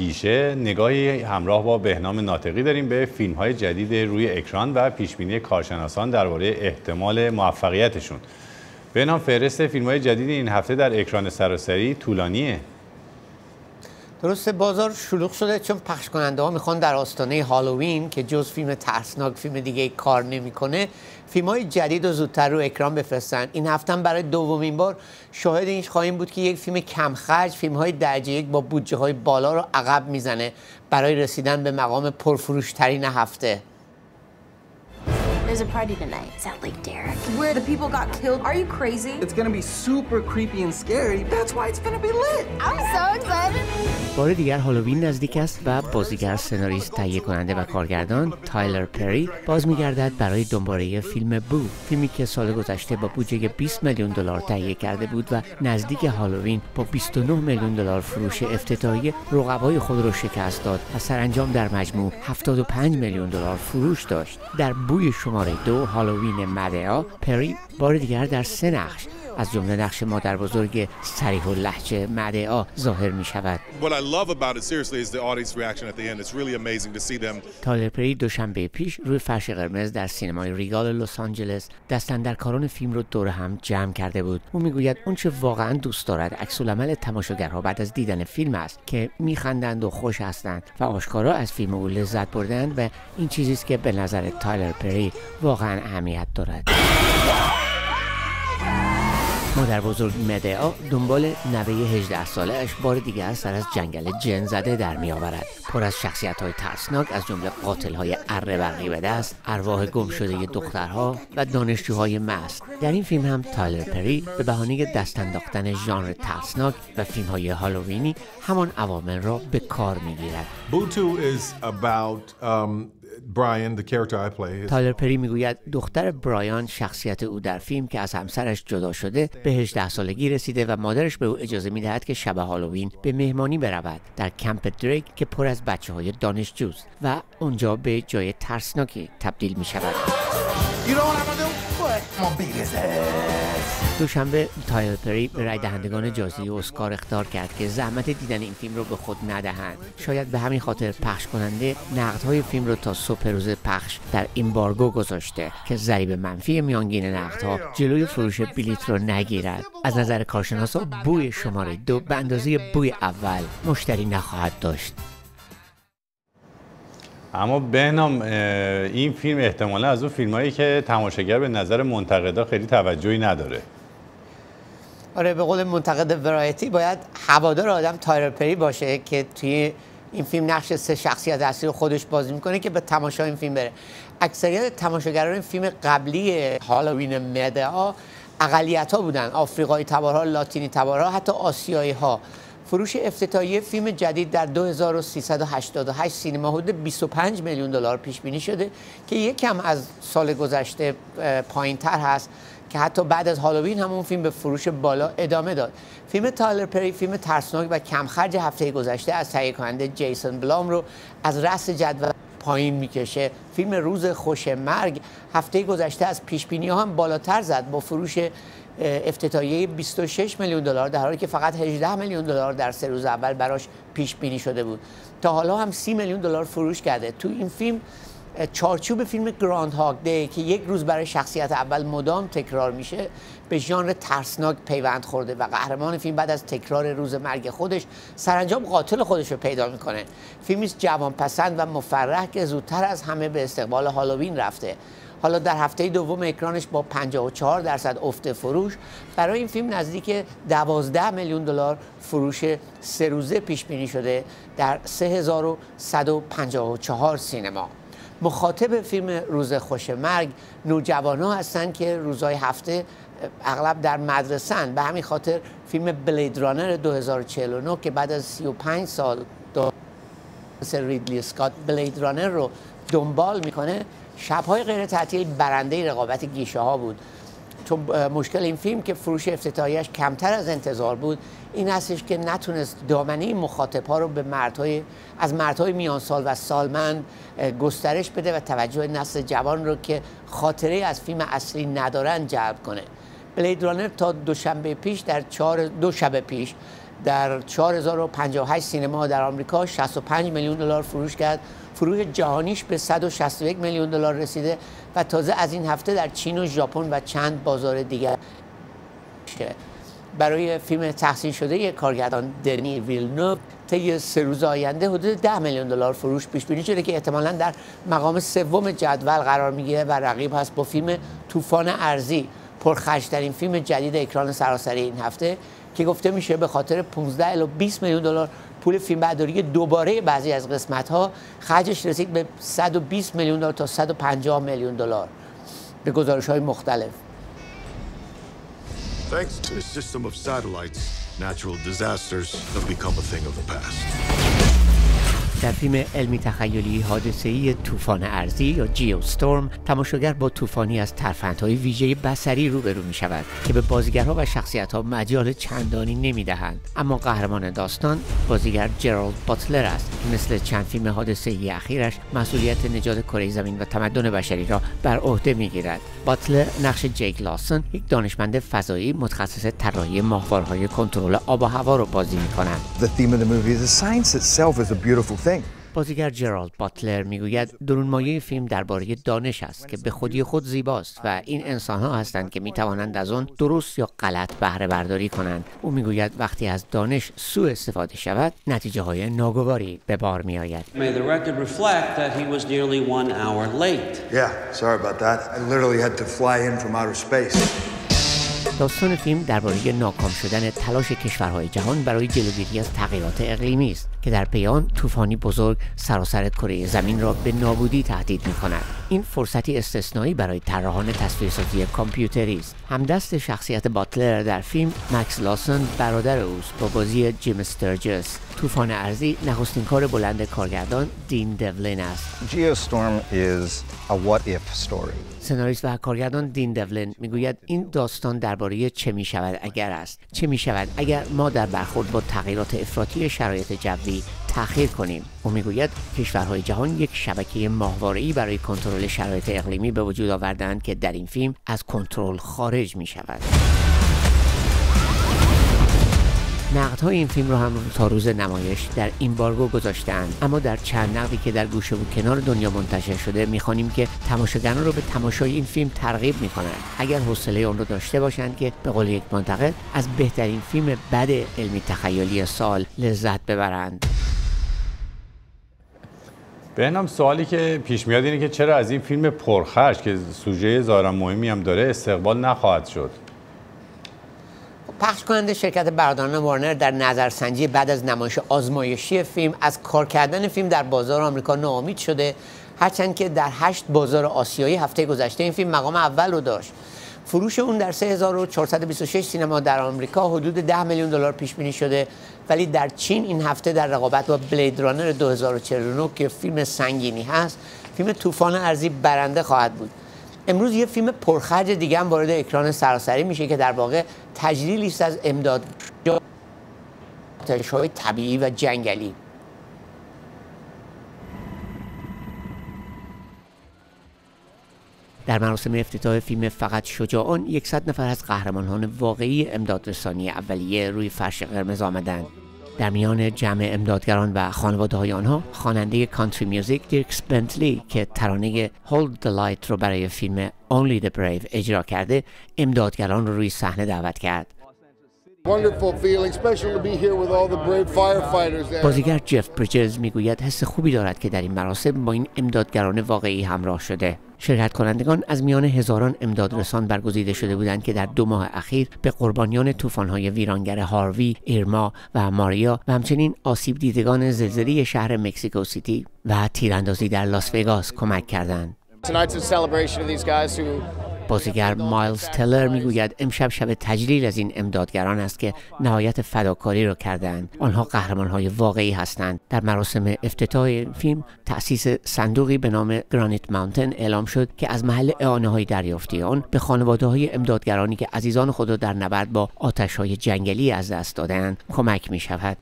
اندیشه نگاهی همراه با بهنام ناطقی داریم به فیلم‌های جدید روی اکران و پیشبینی کارشناسان درباره احتمال موفقیتشون. بهنام، فهرست فیلم‌های جدید این هفته در اکران سراسری طولانیه. درسته، بازار شلوغ شده چون پخش کننده ها میخوان در آستانه هالووین که جز فیلم ترسناک فیلم دیگه کار نمیکنه فیلم‌های جدید رو زودتر رو اکران بفرستن. این هفته برای دومین بار شاهد این خواهیم بود که یک فیلم کم خرج فیلم‌های درجه یک با بودجه‌های بالا رو عقب میزنه برای رسیدن به مقام پرفروش ترین هفته. There's a party tonight. Is that Lake Derek? Where the people got killed? Are you crazy? It's gonna be super creepy and scary. That's why it's gonna be lit. I'm so excited. بار دیگر هالووین نزدیک است و بازیگر، سناریست، تهیه کننده و کارگردان تایلر پری باز می‌گردد برای دوباره فیلم بو، فیلمی که سال گذشته با بودجه 20 میلیون دلار تهیه کرده بود و نزدیک هالووین با 29 میلیون دلار فروش افتتاحی رقبای خود را شکست داد و سرانجام در مجموع 75 میلیون دلار فروش داشت. در بوی شماره 2 هالووین مدعا، پری بار دیگر در 3 نقش از جمله نقش مادر بزرگ صریح اللهجه مدعا ظاهر می شود. تایلر پری دوشنبه پیش روی فرش قرمز در سینمای ریگال لس آنجلس دستاندرکاران فیلم رو دور هم جمع کرده بود. او میگوید اون چه واقعا دوست دارد عکس‌العمل تماشاگرها بعد از دیدن فیلم است که میخندند و خوش هستند و آشکارا از فیلم او لذت بردند و این چیزی است که به نظر تایلر پری واقعا اهمیت دارد. مادر بزرگ مدعا دنبال نوه 18 ساله‌اش بار دیگر سر از جنگل جن زده در می آورد. پر از شخصیت‌های ترسناک از جمله قاتل‌های اره برقی به دست، ارواح گم شده دخترها و دانشجوهای مست. در این فیلم هم تایلر پری به بهانه دست انداختن ژانر ترسناک و فیلم‌های هالووینی همان عوامل را به کار می‌گیرد. Brian, the character I play. تایلر پری میگوید دختر برایان، شخصیت او در فیلم که از همسرش جدا شده، به 18 سالگی رسیده و مادرش به او اجازه میدهد که شب هالووین به مهمانی برود در کمپ دریک که پر از بچه‌های دانشجوست و اونجا به جای ترسناکی تبدیل می شود. دوشنبه تایلر پری به رای دهندگان جایزه اسکار اخطار کرد که زحمت دیدن این فیلم رو به خود ندهند. شاید به همین خاطر پخش کننده نقدهای فیلم رو تا صبح روز پخش در ایمبارگو گذاشته که ضریب منفی میانگین نقدها جلوی فروش بلیط رو نگیرد. از نظر کارشناسا بوی شماره 2 به اندازه بوی اول مشتری نخواهد داشت. اما بهنام، این فیلم احتمالا از اون فیلمایی که تماشاگر به نظر منتقدا خیلی توجهی نداره. آره، به قول منتقد ورایتی باید هوادار آدم تایلر پری باشه که توی این فیلم نقش 3 شخصیت اصلی رو خودش بازی میکنه که به تماشای این فیلم بره. اکثریت تماشاگران این فیلم قبلی هالووین مدعا اقلیت‌ها بودن، آفریقایی تبارها، لاتینی تبارها، حتی آسیایی ها. فروش افتتاحیه فیلم جدید در 2388 سینما حدود 25 میلیون دلار پیش بینی شده که یکم از سال گذشته پایین‌تر هست که حتی بعد از هالووین همون فیلم به فروش بالا ادامه داد. فیلم تایلر پری، فیلم ترسناک و کم خرج هفته گذشته از تهیه کننده جیسون بلام رو از رأس جدول پایین میکشه. فیلم روز خوش مرگ هفته گذشته از پیش بینی ها هم بالاتر زد با فروش افتتاحیه 26 میلیون دلار، در حالی که فقط 18 میلیون دلار در 3 روز اول براش پیش بینی شده بود. تا حالا هم 30 میلیون دلار فروش کرده. تو این فیلم چارچوب فیلم گراند هاگ دی که یک روز برای شخصیت اول مدام تکرار میشه به ژانر ترسناک پیوند خورده و قهرمان فیلم بعد از تکرار روز مرگ خودش سرانجام قاتل خودش رو پیدا میکنه. فیلمی است جوانپسند و مفرح که زودتر از همه به استقبال هالووین رفته. حالا در هفته دوم اکرانش با 54% افت فروش برای این فیلم نزدیک 12 میلیون دلار فروش 3 روزه پیش بینی شده در 3154 سینما. مخاطب فیلم روز خوش مرگ نوجوان‌ها هستند که روزهای هفته اغلب در مدرسه‌اند. به همین خاطر فیلم بلید رانر 2049 که بعد از 35 سال ریدلی اسکات بلید رانر رو دنبال میکنه، شب‌های غیر تعطیل برنده رقابت گیشه‌ها بود. چون مشکل این فیلم که فروش افتتاحیه‌اش کمتر از انتظار بود این هستش که نتونست دامنه مخاطب‌ها رو به از مردهای میان سال و سالمند گسترش بده و توجه نسل جوان رو که خاطره از فیلم اصلی ندارن جلب کنه. بلید رانر تا دو شب پیش در 4058 سینما در آمریکا 65 میلیون دلار فروش کرد. فروش جهانیش به 161 میلیون دلار رسیده و تازه از این هفته در چین و ژاپن و چند بازار دیگر برای فیلم تحصیل شده کارگردان دنی ویلنوو طی 3 روز آینده حدود 10 میلیون دلار فروش پیش بینی شده که احتمالاً در مقام سوم جدول قرار میگیره و رقیب هست با فیلم طوفان ارضی، پرخرج‌ترین فیلم جدید اکران سراسری این هفته که گفته میشه به خاطر 15 الی 20 میلیون دلار پول فیلمبرداری دوباره بعضی از قسمت‌ها خرجش رسید به 120 میلیون دلار تا 150 میلیون دلار به گزارش‌های مختلف. Thanks to a system of satellites, natural disasters have become a thing of the past. در فیلم علمی تخیلی حادثه‌ای طوفان ارضی یا جیوستورم، تماشاگر با طوفانی از ترفندهای ویژه بصری روبرو می‌شود که به بازیگرها و شخصیت‌ها مجال چندانی نمی‌دهند. اما قهرمان داستان بازیگر جرالد باتلر است که مثل چند فیلم حادثه‌ای اخیرش مسئولیت نجات کره زمین و تمدن بشری را بر عهده می‌گیرد. باتلر نقش جیک لاسن، یک دانشمند فضایی متخصص طراحی ماهوارهای کنترل آب و هوا را بازی می‌کند. The theme of the movie is the science itself is a beautiful thing. بازیگر جرالد باتلر میگوید درونمایه فیلم درباره دانش است که به خودی خود زیباست و این انسان‌ها هستند که می‌توانند از آن درست یا غلط بهره برداری کنند. او میگوید وقتی از دانش سوء استفاده شود، نتیجه‌های ناگواری به بار می‌آید. May the record reflect that he was nearly 1 hour late. Yeah, sorry about that. I literally had to fly in from outer space. داستان فیلم درباره ناکام شدن تلاش کشورهای جهان برای جلوگیری از تغییرات اقلیمی است که در پی آن طوفانی بزرگ سراسر کره زمین را به نابودی تهدید می‌کند. این فرصتی استثنایی برای طراحان تصویرسازی کامپیوتری است. همدست شخصیت باتلر در فیلم مکس لاسن برادر اوست با بازی جیم استرجس. طوفان ارضی نخستین کار بلند کارگردان دین دیولین است. Geostorm is a what if story. سناریست و کارگردان دین دیولین میگوید این داستان درباره چه میشود اگر است. چه میشود اگر ما در برخورد با تغییرات افراطی شرایط جوی تأخیر کنیم. او میگوید کشورهای جهان یک شبکه ماهواره‌ای برای کنترل شرایط اقلیمی به وجود آوردند که در این فیلم از کنترل خارج میشود. نقدهای این فیلم را هم تا روز نمایش در ایمبارگو گذاشته‌اند، اما در چند نقدی که در گوشه و کنار دنیا منتشر شده می‌خوانیم که تماشاگران را به تماشای این فیلم ترغیب می‌کنند اگر حوصله آن را داشته باشند که به قول یک منتقد از بهترین فیلم بد علمی تخیلی سال لذت ببرند. بهنام، سوالی که پیش میاد اینه که چرا از این فیلم پرخرج که سوژه ظاهراً مهمی هم داره استقبال نخواهد شد؟ پخش کننده شرکت برادران وارنر در نظرسنجی بعد از نمایش آزمایشی فیلم از کار کردن فیلم در بازار آمریکا ناامید شده، هرچند که در 8 بازار آسیایی هفته گذشته این فیلم مقام اول رو داشت. فروش اون در 3426 سینما در آمریکا حدود 10 میلیون دلار پیش بینی شده، ولی در چین این هفته در رقابت با بلید رانر 2049 که فیلم سنگینی هست، فیلم طوفان ارضی برنده خواهد بود. امروز یه فیلم پرخرج دیگه هم وارد اکران سراسری میشه که در واقع تجلیلی است از امداد آتش‌های طبیعی و جنگلی. در مراسم افتتاح فیلم فقط شجاعان 100 نفر از قهرمانان واقعی امدادرسانی اولیه روی فرش قرمز آمدند. در میان جمع امدادگران و خانواده‌های آنها خواننده کانتری میوزیک دیرک بنتلی که ترانه Hold the Light رو برای فیلم Only the Brave اجرا کرده، امدادگران رو روی صحنه دعوت کرد. بازیگر جف بریجز میگوید حس خوبی دارد که در این مراسم با این امدادگران واقعی همراه شده. شرکت کنندگان از میان هزاران امدادرسان برگزیده شده بودند که در 2 ماه اخیر به قربانیان طوفان‌های ویرانگر هاروی، ایرما و ماریا و همچنین آسیب دیدگان زلزله شهر مکزیکو سیتی و تیراندازی در لاس وگاس کمک کردند. بازیگر مایلز تلر میگوید امشب شب تجلیل از این امدادگران است که نهایت فداکاری را کردند. آنها قهرمان‌های واقعی هستند. در مراسم افتتاح این فیلم تأسیس صندوقی به نام گرانیت ماونتن اعلام شد که از محل اعانه‌های دریافتی آن به خانواده‌های امدادگرانی که عزیزان خود را در نبرد با آتش‌های جنگلی از دست دادند کمک می‌شود.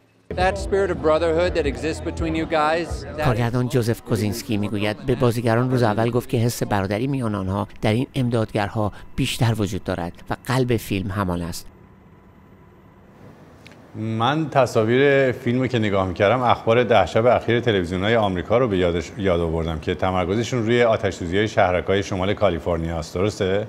کارگردان جوزف کوزینسکی میگوید به بازیگران روز اول گفت که حس برادری میان آنها در این امدادگرها بیشتر وجود دارد و قلب فیلم همان است. من تصاویر فیلمی که نگاه میکردم اخبار 10 شب اخیر تلویزیون‌های آمریکا رو به یاد آوردم که تمرکزشون روی آتش‌سوزی‌های شهرک‌های شمال کالیفرنیا است. درسته؟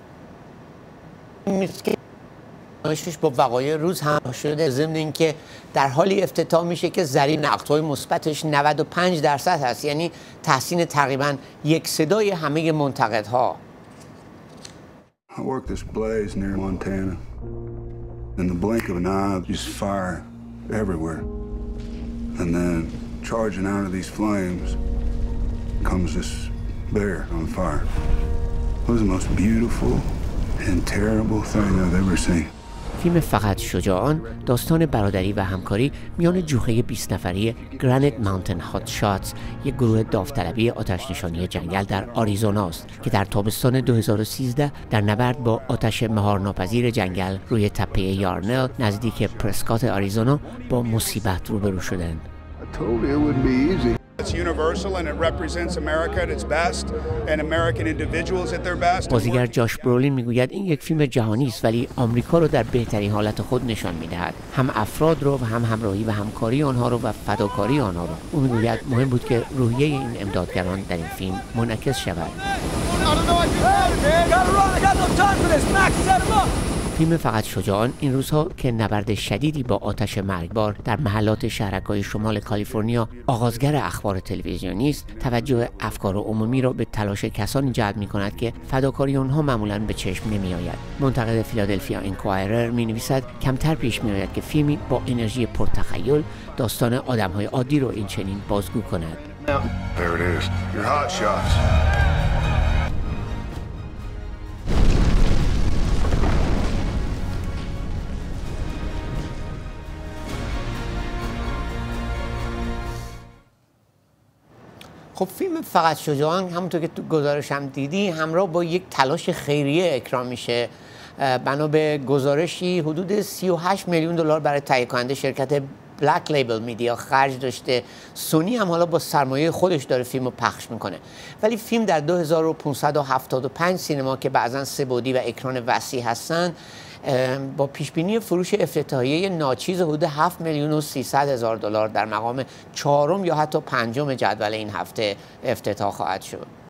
نمایشش با وقایع روز هم شده، ضمن اینکه در حالی افتتاح میشه که ضریب نقدهای مثبتش 95% هست، یعنی تحسین تقریبا یک صدای همه منتقدها. I worked this blaze near Montana. In the blink of an eye, just fire everywhere. And then charging out of these flames comes this bear on fire. It was the most beautiful and terrible thing I've ever seen. فیلم فقط شجاعان داستان برادری و همکاری میان جوخه 20 نفری گرانیت ماونتن هات شاتس، یک گروه داوطلبی آتش‌نشانی جنگل در آریزونا است که در تابستان 2013 در نبرد با آتش مهارناپذیر جنگل روی تپه یارنل نزدیک پرسکات آریزونا با مصیبت روبرو شدند. It's universal and it represents America at its best and American individuals at their best. بازیگر جاش برولین میگوید این یک فیلم جهانی است ولی آمریکا رو در بهترین حالت خود نشان میدهد، هم افراد رو و هم همراهی و همکاری آنها رو و فداکاری آنها رو. او میگوید مهم بود که روحیه این امدادگران در این فیلم منعکس شود. فیلم فقط شجاعان این روزها که نبرد شدیدی با آتش مرگبار در محلات شهرک‌های شمال کالیفرنیا آغازگر اخبار تلویزیونی است، توجه افکار عمومی را به تلاش کسانی جلب می‌کند که فداکاری آنها معمولاً به چشم نمی‌آید. منتقد فیلادلفیا انکوایرر می‌نویسد کمتر پیش می‌آید که فیلمی با انرژی پرتخیل داستان آدم‌های عادی را این چنین بازگو کند. There it is. Your hot shots. خب فیلم فقط شجاعان همونطور که تو گزارش هم دیدی همراه با یک تلاش خیریه اکرام میشه. بنا به گزارشی حدود 38 میلیون دلار برای تهیه کننده شرکت بلک لیبل میدیا خرج داشته. سونی هم حالا با سرمایه خودش داره فیلمو پخش میکنه. ولی فیلم در 2575 سینما که بعضا سه بعدی و اکران وسیع هستن با پیشبینی فروش افتتاحیه ناچیز حدود 7 میلیون و 300 هزار دلار در مقام چهارم یا حتی پنجم جدول این هفته افتتاح خواهد شد.